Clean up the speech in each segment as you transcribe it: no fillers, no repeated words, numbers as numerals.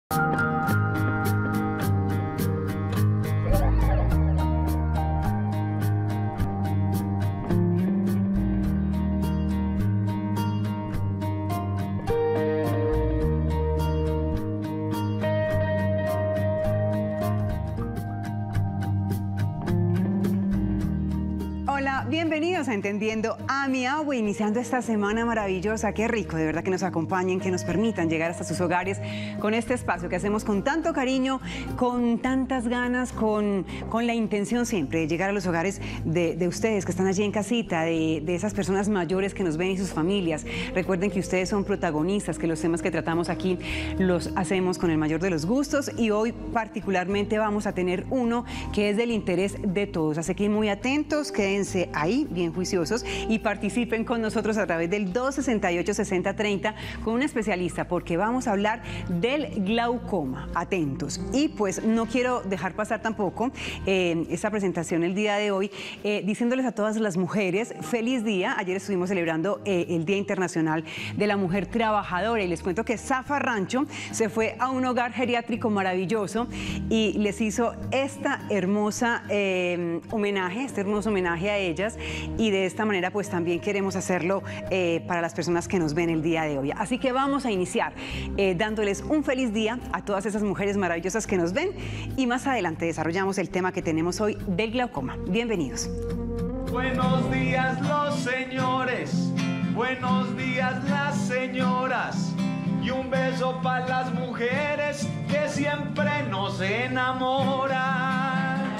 Bienvenidos a Entendiendo a mi Agua, iniciando esta semana maravillosa. Qué rico, de verdad, que nos acompañen, que nos permitan llegar hasta sus hogares con este espacio que hacemos con tanto cariño, con tantas ganas, con la intención siempre de llegar a los hogares de ustedes que están allí en casita, de esas personas mayores que nos ven y sus familias. Recuerden que ustedes son protagonistas, que los temas que tratamos aquí los hacemos con el mayor de los gustos, y hoy particularmente vamos a tener uno que es del interés de todos. Así que muy atentos, quédense ahí bien juiciosos y participen con nosotros a través del 268-6030 con un especialista, porque vamos a hablar del glaucoma. Atentos. Y pues no quiero dejar pasar tampoco esta presentación el día de hoy diciéndoles a todas las mujeres feliz día. Ayer estuvimos celebrando el Día Internacional de la Mujer Trabajadora, y les cuento que Zafarrancho se fue a un hogar geriátrico maravilloso y les hizo esta hermosa homenaje, este hermoso homenaje a ellas, y de esta manera pues también queremos hacerlo para las personas que nos ven el día de hoy. Así que vamos a iniciar dándoles un feliz día a todas esas mujeres maravillosas que nos ven, y más adelante desarrollamos el tema que tenemos hoy del glaucoma. Bienvenidos. Buenos días los señores, buenos días las señoras, y un beso para las mujeres que siempre nos enamoran.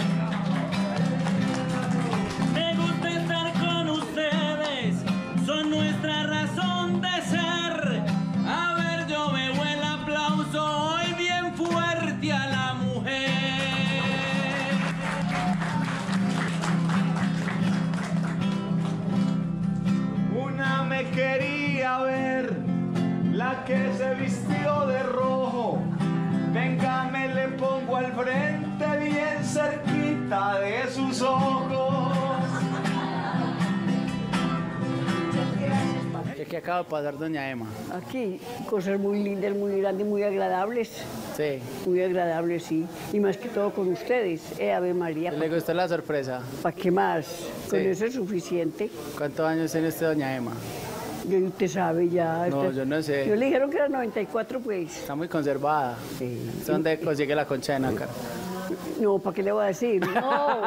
Son nuestra razón de ser. A ver, yo veo el aplauso hoy bien fuerte a la mujer. Una me quería ver, la que se vistió de rojo. Venga, me le pongo al frente bien cerquita de sus ojos. ¿Qué acaba de pasar, doña Emma? Aquí, cosas muy lindas, muy grandes, muy agradables. Sí. Muy agradables, sí. Y más que todo con ustedes, Ave María. ¿Le gustó la sorpresa? ¿Para qué más? Sí. Con eso es suficiente. ¿Cuántos años tiene usted, doña Emma? Usted sabe ya. No, yo no sé. Yo le dijeron que era 94, pues. Está muy conservada. Sí. ¿Dónde consigue la concha de nácar? No, ¿para qué le voy a decir? No,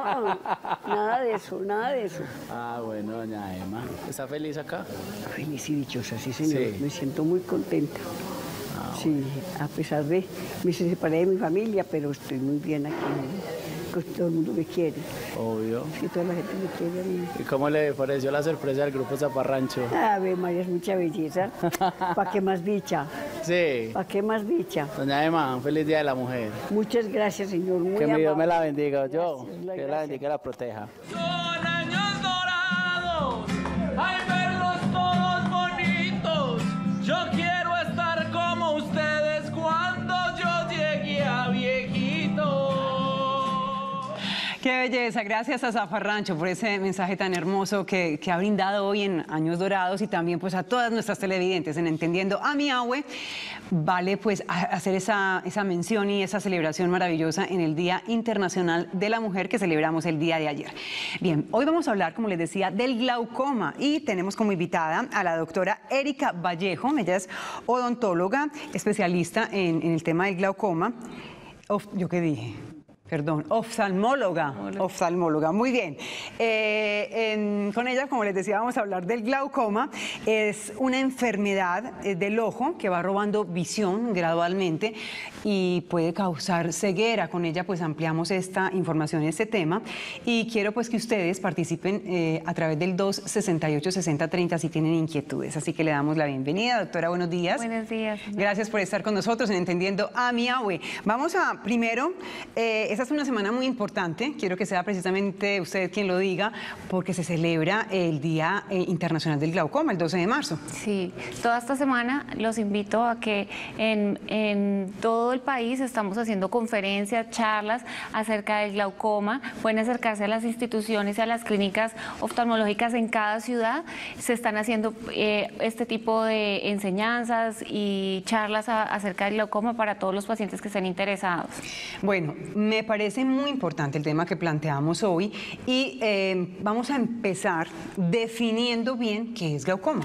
nada de eso, nada de eso. Ah, bueno, doña Emma. ¿Está feliz acá? Feliz y dichosa, sí, señor. Sí. Me siento muy contenta. Ah, sí, bueno. a pesar de... Me separé de mi familia, pero estoy muy bien aquí. Con todo el mundo me quiere. Obvio. Sí, toda la gente me quiere a mí. ¿Y cómo le pareció la sorpresa del grupo Zafarrancho? Ave María, es mucha belleza. ¿Para qué más bicha? Sí. ¿Para qué más bicha? Doña Emma, un feliz Día de la Mujer. Muchas gracias, señor. Muy Que mi Dios me amable. la bendiga. Yo, Gracias, que la gracias. bendiga y la proteja. Son años dorados, ay, verlos todos bonitos. Yo quiero estar como ustedes cuando yo llegue a viejito. Qué belleza, gracias a Zafarrancho por ese mensaje tan hermoso que ha brindado hoy en Años Dorados, y también pues a todas nuestras televidentes en Entendiendo a mi Agua. Vale pues hacer esa mención y esa celebración maravillosa en el Día Internacional de la Mujer que celebramos el día de ayer. Bien, hoy vamos a hablar, como les decía, del glaucoma, y tenemos como invitada a la doctora Erika Vallejo. Ella es odontóloga, especialista en el tema del glaucoma. ¿Yo qué dije? Perdón, oftalmóloga, muy bien. Con ella, como les decía, vamos a hablar del glaucoma. Es una enfermedad del ojo que va robando visión gradualmente y puede causar ceguera. Con ella pues ampliamos esta información, este tema, y quiero pues que ustedes participen a través del 268-6030 si tienen inquietudes. Así que le damos la bienvenida. Doctora, buenos días. Buenos días. Gracias por estar con nosotros en Entendiendo a mi Agua. Vamos a primero esa es una semana muy importante, quiero que sea precisamente usted quien lo diga, porque se celebra el Día Internacional del Glaucoma, el 12 de marzo. Sí, toda esta semana los invito a que en todo el país estamos haciendo conferencias, charlas acerca del glaucoma. Pueden acercarse a las instituciones y a las clínicas oftalmológicas en cada ciudad. Se están haciendo este tipo de enseñanzas y charlas acerca del glaucoma para todos los pacientes que estén interesados. Bueno, me parece muy importante el tema que planteamos hoy y vamos a empezar definiendo bien qué es glaucoma.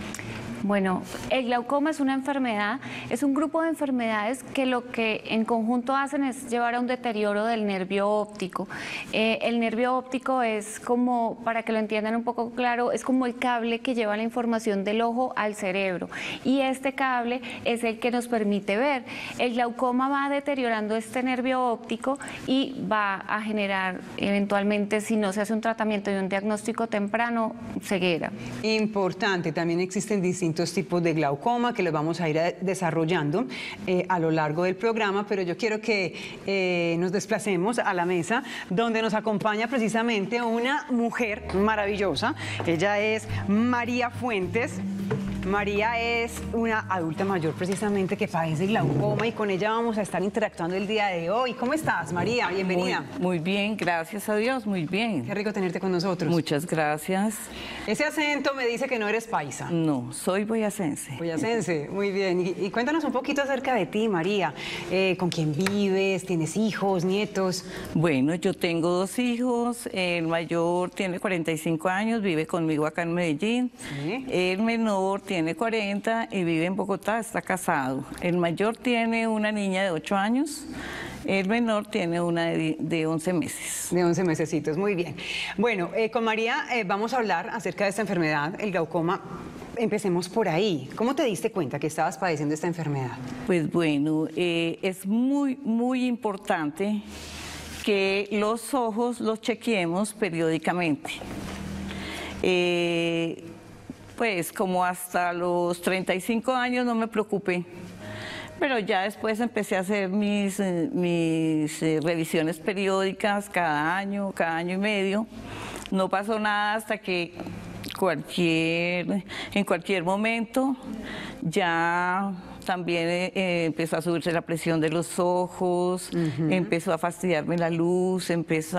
Bueno, el glaucoma es una enfermedad, es un grupo de enfermedades que lo que en conjunto hacen es llevar a un deterioro del nervio óptico. El nervio óptico es como, para que lo entiendan un poco claro, es como el cable que lleva la información del ojo al cerebro y este cable es el que nos permite ver. El glaucoma va deteriorando este nervio óptico y va a generar eventualmente, si no se hace un tratamiento y un diagnóstico temprano, ceguera. Importante, también existen distintos tipos de glaucoma que los vamos a ir desarrollando a lo largo del programa, pero yo quiero que nos desplacemos a la mesa donde nos acompaña precisamente una mujer maravillosa. Ella es María Fuentes. María es una adulta mayor precisamente que padece glaucoma y con ella vamos a estar interactuando el día de hoy. ¿Cómo estás, María? Bienvenida. Muy bien, gracias a Dios, muy bien. Qué rico tenerte con nosotros. Muchas gracias. Ese acento me dice que no eres paisa. No, soy boyacense. Boyacense, muy bien. Y cuéntanos un poquito acerca de ti, María. ¿Con quién vives? ¿Tienes hijos, nietos? Bueno, yo tengo 2 hijos. El mayor tiene 45 años, vive conmigo acá en Medellín. Sí. El menor tiene 40 y vive en Bogotá, está casado. El mayor tiene una niña de 8 años. El menor tiene una de 11 meses. De 11 mesecitos, muy bien. Bueno, con María vamos a hablar acerca de esta enfermedad, el glaucoma. Empecemos por ahí. ¿Cómo te diste cuenta que estabas padeciendo esta enfermedad? Pues bueno, es muy importante que los ojos los chequeemos periódicamente. Pues como hasta los 35 años no me preocupé, pero ya después empecé a hacer mis revisiones periódicas cada año y medio. No pasó nada hasta que en cualquier momento ya también empezó a subirse la presión de los ojos, empezó a fastidiarme la luz,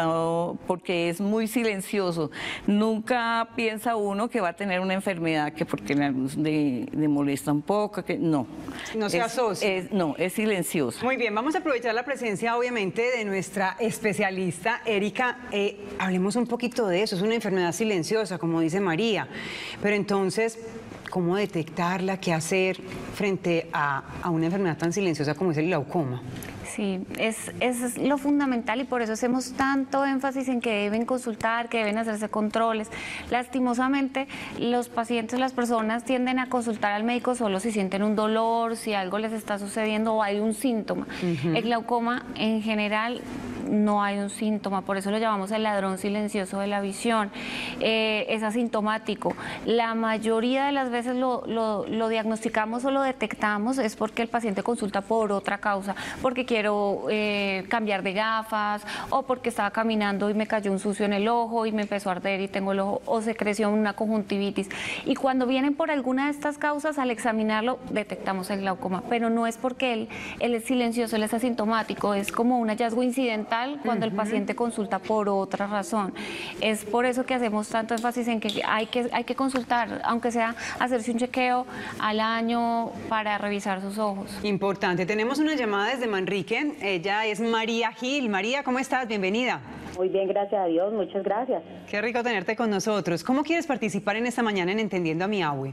porque es muy silencioso. Nunca piensa uno que va a tener una enfermedad que porque la luz le molesta un poco, que no. No se asocia. No, es silencioso. Muy bien, vamos a aprovechar la presencia obviamente de nuestra especialista, Erika. Hablemos un poquito de eso, es una enfermedad silenciosa, como dice María, pero entonces, ¿cómo detectarla? ¿Qué hacer frente a una enfermedad tan silenciosa como es el glaucoma? Sí, es lo fundamental y por eso hacemos tanto énfasis en que deben consultar, que deben hacerse controles. Lastimosamente, los pacientes, las personas tienden a consultar al médico solo si sienten un dolor, si algo les está sucediendo o hay un síntoma. El glaucoma en general no hay un síntoma, por eso lo llamamos el ladrón silencioso de la visión. Es asintomático. La mayoría de las veces lo diagnosticamos o lo detectamos es porque el paciente consulta por otra causa, porque quiero cambiar de gafas o porque estaba caminando y me cayó un sucio en el ojo y me empezó a arder y tengo el ojo o se creció una conjuntivitis. Y cuando vienen por alguna de estas causas, al examinarlo detectamos el glaucoma, pero no es porque él es silencioso, él es asintomático, es como un hallazgo incidental cuando el paciente consulta por otra razón. Es por eso que hacemos tanto énfasis en que hay que consultar, aunque sea hacerse un chequeo al año para revisar sus ojos. Importante. Tenemos una llamada desde Manrique. Ella es María Gil. María, ¿cómo estás? Bienvenida. Muy bien, gracias a Dios. Muchas gracias. Qué rico tenerte con nosotros. ¿Cómo quieres participar en esta mañana en Entendiendo a mi Abue?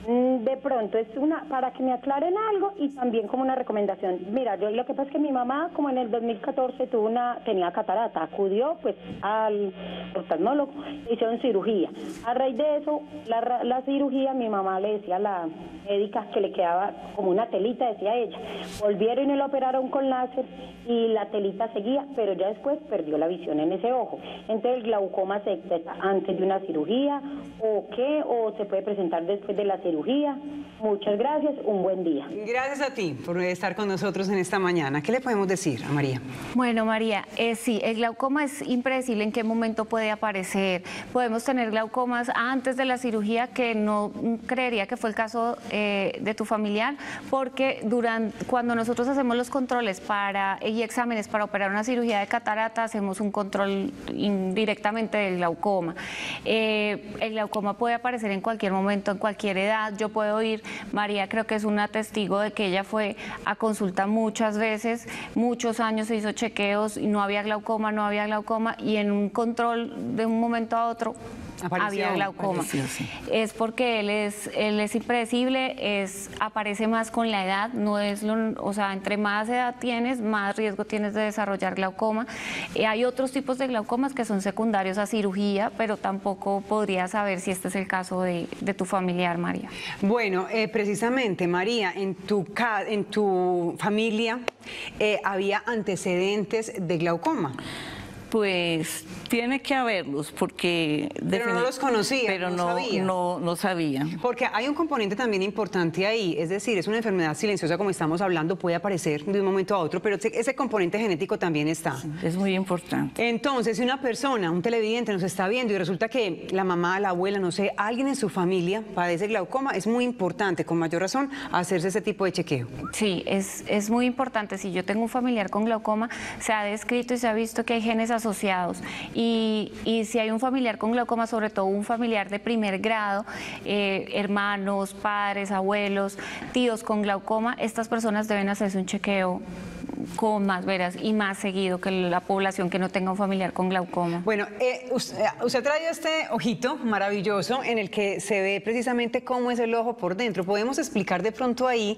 De pronto, es para que me aclaren algo y también como una recomendación. Mira, yo lo que pasa es que mi mamá, como en el 2014 tenía catarata, acudió pues al oftalmólogo, le hicieron cirugía. A raíz de eso, la cirugía, mi mamá le decía a la médica que le quedaba como una telita, decía ella. Volvieron y lo operaron con láser y la telita seguía, pero ya después perdió la visión en ese ojo. Entonces el glaucoma se detecta antes de una cirugía o qué, o se puede presentar después de la cirugía. cirugía. Muchas gracias, un buen día. Gracias a ti por estar con nosotros en esta mañana. ¿Qué le podemos decir a María? Bueno, María, sí, el glaucoma es impredecible en qué momento puede aparecer. Podemos tener glaucomas antes de la cirugía, que no creería que fue el caso de tu familiar, porque cuando nosotros hacemos los controles y exámenes para operar una cirugía de catarata, hacemos un control directamente del glaucoma. El glaucoma puede aparecer en cualquier momento, en cualquier edad. Yo puedo ir, María creo que es una testigo de que ella fue a consulta muchas veces, muchos años se hizo chequeos y no había glaucoma, y en un control de un momento a otro había glaucoma. Es porque él es impredecible, aparece más con la edad, o sea, entre más edad tienes, más riesgo tienes de desarrollar glaucoma. Hay otros tipos de glaucomas que son secundarios a cirugía, pero tampoco podría saber si este es el caso de tu familiar, María. Bueno, precisamente, María, en tu familia había antecedentes de glaucoma. Pues tiene que haberlos, porque... Pero no los conocía, pero no sabía. Porque hay un componente también importante ahí, es decir, es una enfermedad silenciosa, como estamos hablando, puede aparecer de un momento a otro, pero ese componente genético también está. Sí, es muy importante. Entonces, si una persona, un televidente nos está viendo y resulta que la mamá, la abuela, no sé, alguien en su familia padece glaucoma, es muy importante, con mayor razón, hacerse ese tipo de chequeo. Sí, es muy importante. Si yo tengo un familiar con glaucoma, se ha descrito y se ha visto que hay genes asociados, y si hay un familiar con glaucoma, sobre todo un familiar de primer grado, hermanos, padres, abuelos, tíos con glaucoma, estas personas deben hacerse un chequeo con más veras y más seguido que la población que no tenga un familiar con glaucoma. Bueno, usted ha traído este ojito maravilloso en el que se ve precisamente cómo es el ojo por dentro. ¿Podemos explicar de pronto ahí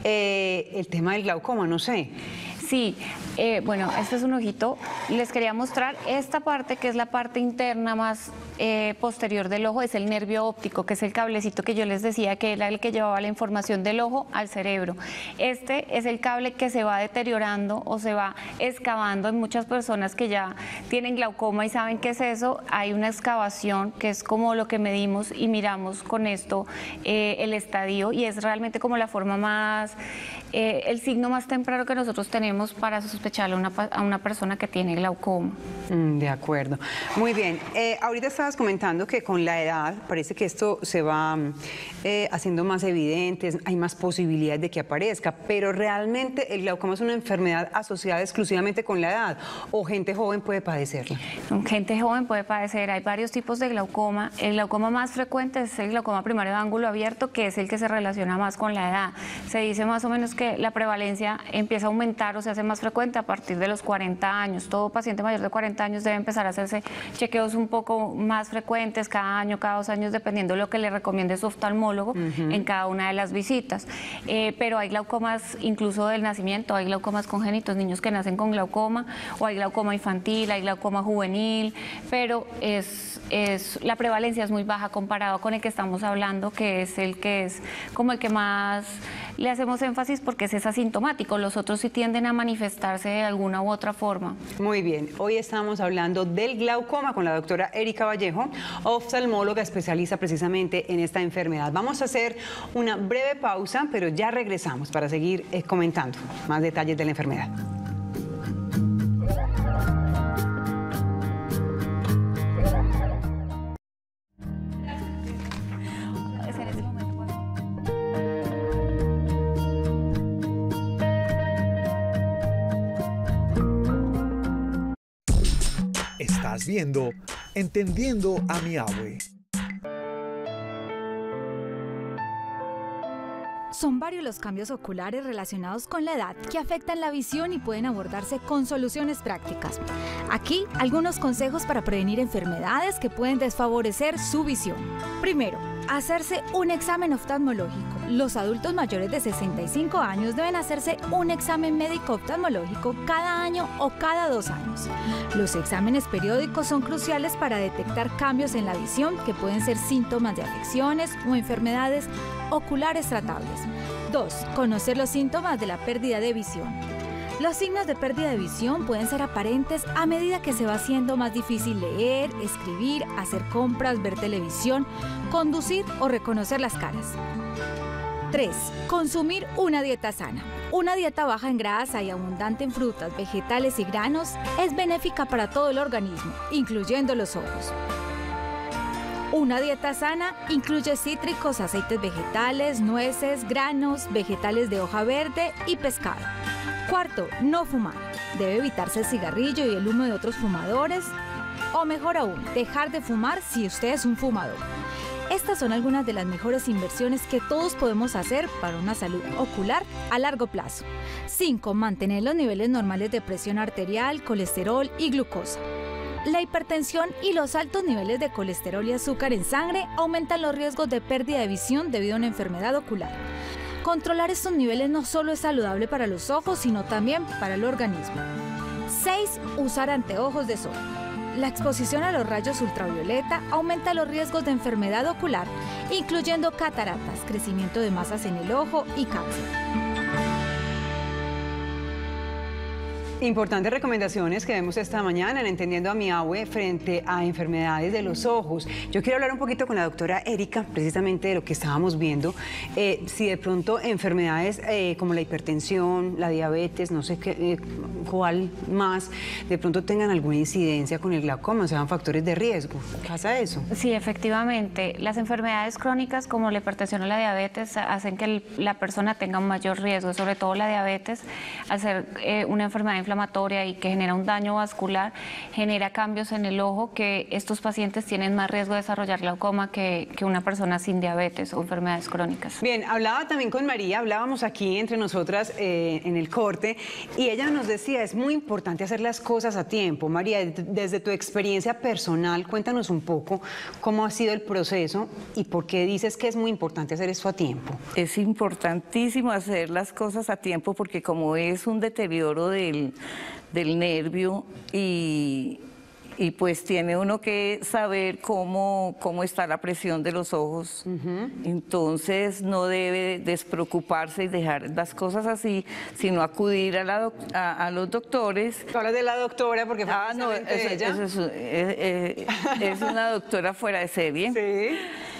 el tema del glaucoma? No sé. Sí, bueno, este es un ojito. Les quería mostrar esta parte, que es la parte interna más posterior del ojo, es el nervio óptico, que es el cablecito que yo les decía que era el que llevaba la información del ojo al cerebro. Este es el cable que se va deteriorando o se va excavando en muchas personas que ya tienen glaucoma y saben qué es eso. Hay una excavación que es como lo que medimos y miramos con esto el estadio, y es realmente como la forma más, el signo más temprano que nosotros tenemos para sospecharle a una persona que tiene glaucoma. De acuerdo. Muy bien. Ahorita estabas comentando que con la edad parece que esto se va haciendo más evidente, hay más posibilidades de que aparezca, pero realmente el glaucoma es una enfermedad asociada exclusivamente con la edad, o gente joven puede padecerla. Gente joven puede padecer. Hay varios tipos de glaucoma. El glaucoma más frecuente es el glaucoma primario de ángulo abierto, que es el que se relaciona más con la edad. Se dice más o menos que la prevalencia empieza a aumentar o se hace más frecuente a partir de los 40 años. Todo paciente mayor de 40 años debe empezar a hacerse chequeos un poco más frecuentes, cada año, cada 2 años, dependiendo de lo que le recomiende su oftalmólogo en cada una de las visitas. Pero hay glaucomas incluso del nacimiento, hay glaucomas congénitos, niños que nacen con glaucoma, o hay glaucoma infantil, hay glaucoma juvenil, pero la prevalencia es muy baja comparado con el que estamos hablando, que es como el que más le hacemos énfasis porque es asintomático. Los otros sí tienden a manifestarse de alguna u otra forma. Muy bien, hoy estamos hablando del glaucoma con la doctora Erika Vallejo, oftalmóloga especialista precisamente en esta enfermedad. Vamos a hacer una breve pausa, pero ya regresamos para seguir comentando más detalles de la enfermedad. Estás viendo Entendiendo a mi abue. Son varios los cambios oculares relacionados con la edad que afectan la visión y pueden abordarse con soluciones prácticas. Aquí, algunos consejos para prevenir enfermedades que pueden desfavorecer su visión. Primero, hacerse un examen oftalmológico. Los adultos mayores de 65 años deben hacerse un examen médico oftalmológico cada año o cada 2 años. Los exámenes periódicos son cruciales para detectar cambios en la visión que pueden ser síntomas de afecciones o enfermedades oculares tratables. 2. Conocer los síntomas de la pérdida de visión. Los signos de pérdida de visión pueden ser aparentes a medida que se va haciendo más difícil leer, escribir, hacer compras, ver televisión, conducir o reconocer las caras. 3. Consumir una dieta sana. Una dieta baja en grasa y abundante en frutas, vegetales y granos es benéfica para todo el organismo, incluyendo los ojos. Una dieta sana incluye cítricos, aceites vegetales, nueces, granos, vegetales de hoja verde y pescado. 4. No fumar. Debe evitarse el cigarrillo y el humo de otros fumadores. O mejor aún, dejar de fumar si usted es un fumador. Estas son algunas de las mejores inversiones que todos podemos hacer para una salud ocular a largo plazo. 5. Mantener los niveles normales de presión arterial, colesterol y glucosa. La hipertensión y los altos niveles de colesterol y azúcar en sangre aumentan los riesgos de pérdida de visión debido a una enfermedad ocular. Controlar estos niveles no solo es saludable para los ojos, sino también para el organismo. 6. Usar anteojos de sol. La exposición a los rayos ultravioleta aumenta los riesgos de enfermedad ocular, incluyendo cataratas, crecimiento de masas en el ojo y cáncer. Importantes recomendaciones que vemos esta mañana en Entendiendo a mi Abue frente a enfermedades de los ojos. Yo quiero hablar un poquito con la doctora Erika, precisamente de lo que estábamos viendo. Si de pronto enfermedades como la hipertensión, la diabetes, no sé cuál más, de pronto tengan alguna incidencia con el glaucoma, o sean factores de riesgo. ¿Pasa eso? Sí, efectivamente. Las enfermedades crónicas como la hipertensión o la diabetes hacen que la persona tenga un mayor riesgo, sobre todo la diabetes, al ser una enfermedad inflamatoria y que genera un daño vascular, genera cambios en el ojo que estos pacientes tienen más riesgo de desarrollar glaucoma que una persona sin diabetes o enfermedades crónicas. Bien, hablaba también con María, hablábamos aquí entre nosotras en el corte y ella nos decía, es muy importante hacer las cosas a tiempo. María, desde tu experiencia personal, cuéntanos un poco cómo ha sido el proceso y por qué dices que es muy importante hacer esto a tiempo. Es importantísimo hacer las cosas a tiempo porque como es un deterioro del nervio y pues tiene uno que saber cómo está la presión de los ojos. Entonces no debe despreocuparse y dejar las cosas así, sino acudir a los doctores. Tú hablas de la doctora porque no, es una doctora fuera de serie. Sí.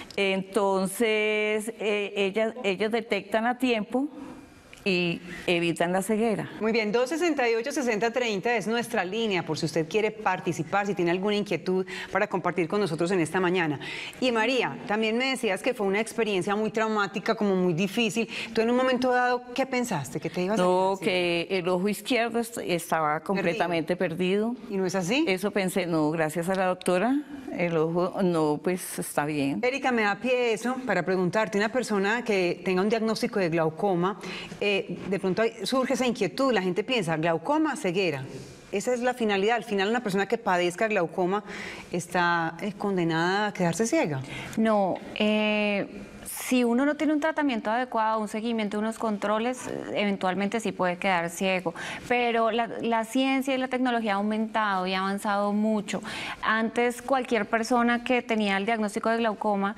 Entonces ellos detectan a tiempo y evitan la ceguera. Muy bien, 268-6030 es nuestra línea por si usted quiere participar, si tiene alguna inquietud para compartir con nosotros en esta mañana. Y María, también me decías que fue una experiencia muy traumática, como muy difícil. ¿Tú en un momento dado qué pensaste? ¿Qué te ibas a hacer? No, que el ojo izquierdo estaba completamente perdido. ¿Y no es así? Eso pensé, no, gracias a la doctora, el ojo, no, pues está bien. Erika, me da pie eso para preguntarte, una persona que tenga un diagnóstico de glaucoma, de pronto surge esa inquietud, la gente piensa, glaucoma, ceguera. Esa es la finalidad. Al final, una persona que padezca glaucoma está condenada a quedarse ciega. No, si uno no tiene un tratamiento adecuado, un seguimiento, unos controles, eventualmente sí puede quedar ciego. Pero la ciencia y la tecnología ha aumentado y ha avanzado mucho. Antes, cualquier persona que tenía el diagnóstico de glaucoma,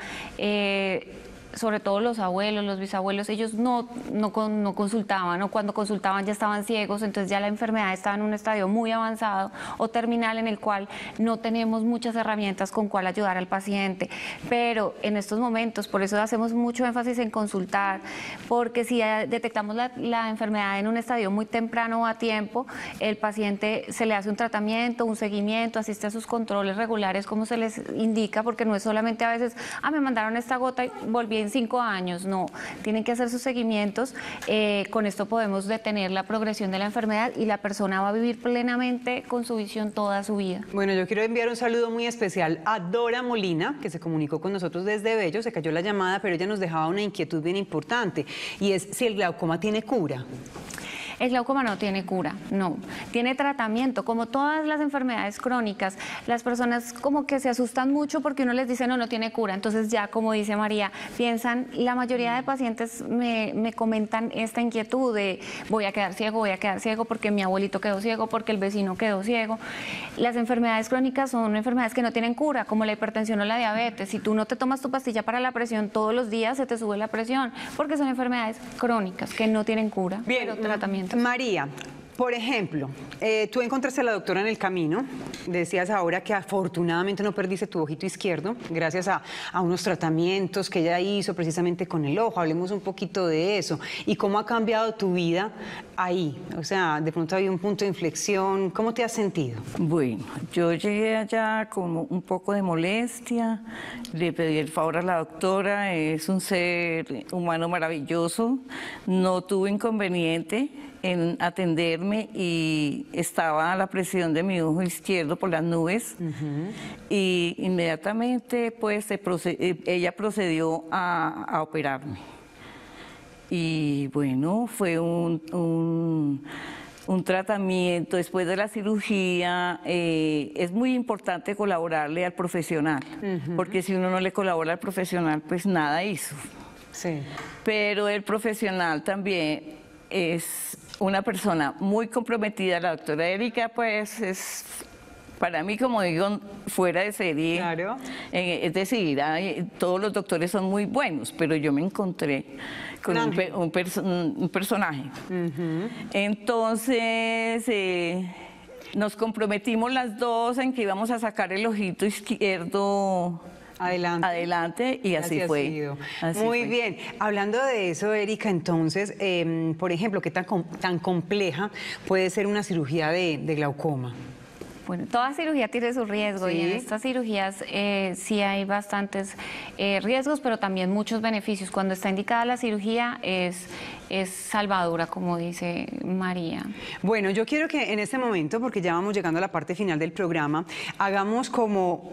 sobre todo los abuelos, los bisabuelos, ellos no consultaban, o cuando consultaban ya estaban ciegos, entonces ya la enfermedad estaba en un estadio muy avanzado o terminal en el cual no tenemos muchas herramientas con cuál ayudar al paciente. Pero en estos momentos, por eso hacemos mucho énfasis en consultar, porque si detectamos la enfermedad en un estadio muy temprano o a tiempo, el paciente se le hace un tratamiento, un seguimiento, asiste a sus controles regulares como se les indica, porque no es solamente a veces, me mandaron esta gota y volví en 5 años, no, tienen que hacer sus seguimientos. Con esto podemos detener la progresión de la enfermedad y la persona va a vivir plenamente con su visión toda su vida. Bueno, yo quiero enviar un saludo muy especial a Dora Molina, que se comunicó con nosotros desde Bello, se cayó la llamada, pero ella nos dejaba una inquietud bien importante, y es si el glaucoma tiene cura. El glaucoma no tiene cura, no. Tiene tratamiento. Como todas las enfermedades crónicas, las personas como que se asustan mucho porque uno les dice no tiene cura. Entonces ya, como dice María, piensan, la mayoría de pacientes me comentan esta inquietud de voy a quedar ciego porque mi abuelito quedó ciego, porque el vecino quedó ciego. Las enfermedades crónicas son enfermedades que no tienen cura, como la hipertensión o la diabetes. Si tú no te tomas tu pastilla para la presión todos los días, se te sube la presión, porque son enfermedades crónicas que no tienen cura, bien, pero tratamiento. María, Por ejemplo, tú encontraste a la doctora en el camino, decías ahora que afortunadamente no perdiste tu ojito izquierdo, gracias a unos tratamientos que ella hizo precisamente con el ojo. Hablemos un poquito de eso y cómo ha cambiado tu vida ahí. O sea, de pronto había un punto de inflexión. ¿Cómo te has sentido? Bueno, yo llegué allá con un poco de molestia, le pedí el favor a la doctora, es un ser humano maravilloso, no tuvo inconveniente en atenderme y estaba la presión de mi ojo izquierdo por las nubes y inmediatamente pues ella procedió a operarme. Y bueno, fue un tratamiento después de la cirugía. Es muy importante colaborarle al profesional, porque si uno no le colabora al profesional, pues nada hizo. Sí. Pero el profesional también es una persona muy comprometida. La doctora Erika, pues, es para mí, como digo, fuera de serie. Claro. Es decir, todos los doctores son muy buenos, pero yo me encontré con un personaje. Entonces, nos comprometimos las dos en que íbamos a sacar el ojito izquierdo adelante y así fue. Muy bien. Hablando de eso, Erika, entonces, por ejemplo, ¿qué tan compleja puede ser una cirugía de glaucoma? Bueno, toda cirugía tiene su riesgo y en estas cirugías sí hay bastantes riesgos, pero también muchos beneficios. Cuando está indicada la cirugía es salvadora, como dice María. Bueno, yo quiero que en este momento, porque ya vamos llegando a la parte final del programa, hagamos como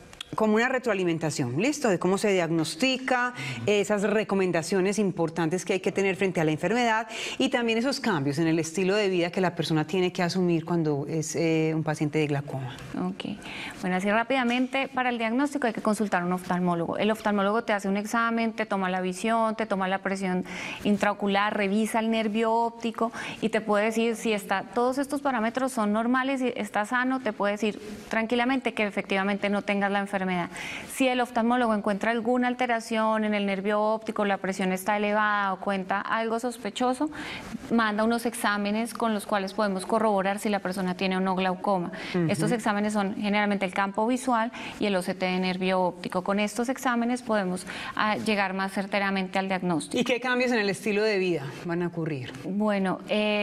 una retroalimentación, ¿listo? De cómo se diagnostica, esas recomendaciones importantes que hay que tener frente a la enfermedad y también esos cambios en el estilo de vida que la persona tiene que asumir cuando es un paciente de glaucoma. Ok. Bueno, así rápidamente, para el diagnóstico hay que consultar a un oftalmólogo. El oftalmólogo te hace un examen, te toma la visión, te toma la presión intraocular, revisa el nervio óptico y te puede decir si todos estos parámetros son normales, si está sano, te puede decir tranquilamente que efectivamente no tengas la enfermedad. Si el oftalmólogo encuentra alguna alteración en el nervio óptico, la presión está elevada o cuenta algo sospechoso, manda unos exámenes con los cuales podemos corroborar si la persona tiene o no glaucoma. Estos exámenes son generalmente el campo visual y el OCT de nervio óptico. Con estos exámenes podemos llegar más certeramente al diagnóstico. ¿Y qué cambios en el estilo de vida van a ocurrir? Bueno,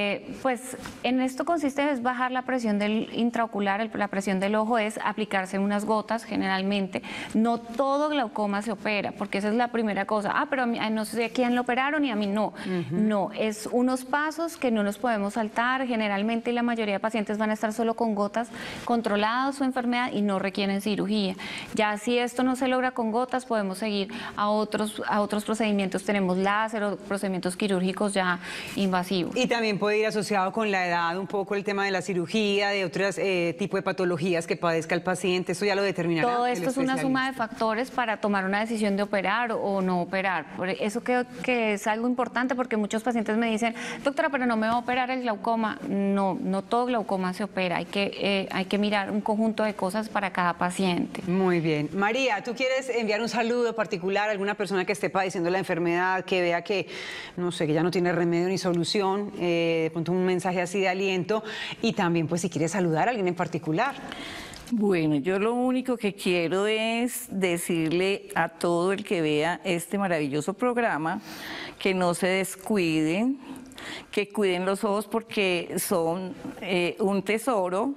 pues en esto consiste en bajar la presión del intraocular, la presión del ojo es aplicarse unas gotas generalmente. No todo glaucoma se opera, porque esa es la primera cosa. Pero no sé a quién lo operaron y a mí no. No, es unos pasos que no nos podemos saltar. Generalmente la mayoría de pacientes van a estar solo con gotas controladas su enfermedad y no requieren cirugía. Ya si esto no se logra con gotas, podemos seguir a otros procedimientos. Tenemos láser o procedimientos quirúrgicos ya invasivos. Y también puede ir asociado con la edad un poco el tema de la cirugía, de otros tipos de patologías que padezca el paciente. Eso ya lo determinará. Todo esto es una suma de factores para tomar una decisión de operar o no operar. Por eso creo que es algo importante, porque muchos pacientes me dicen, doctora, pero no me va a operar el glaucoma. No todo glaucoma se opera. Hay que mirar un conjunto de cosas para cada paciente. Muy bien. María, ¿tú quieres enviar un saludo particular a alguna persona que esté padeciendo la enfermedad, que vea que, no sé, que ya no tiene remedio ni solución? De pronto un mensaje así de aliento y también, pues, si quieres saludar a alguien en particular. Bueno, yo lo único que quiero es decirle a todo el que vea este maravilloso programa que no se descuiden, que cuiden los ojos porque son un tesoro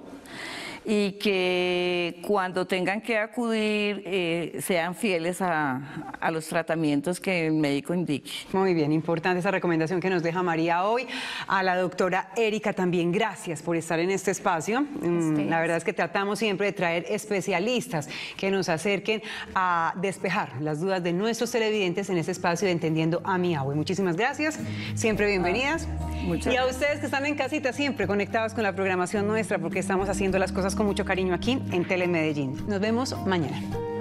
y que cuando tengan que acudir sean fieles a los tratamientos que el médico indique. Muy bien, importante esa recomendación que nos deja María hoy. A la doctora Erika también, gracias por estar en este espacio. La verdad es que tratamos siempre de traer especialistas que nos acerquen a despejar las dudas de nuestros televidentes en este espacio de Entendiendo a mi Abue. Muchísimas gracias, siempre bienvenidas. Y a ustedes que están en casita, siempre conectados con la programación nuestra, porque estamos haciendo las cosas con mucho cariño aquí en Telemedellín. Nos vemos mañana.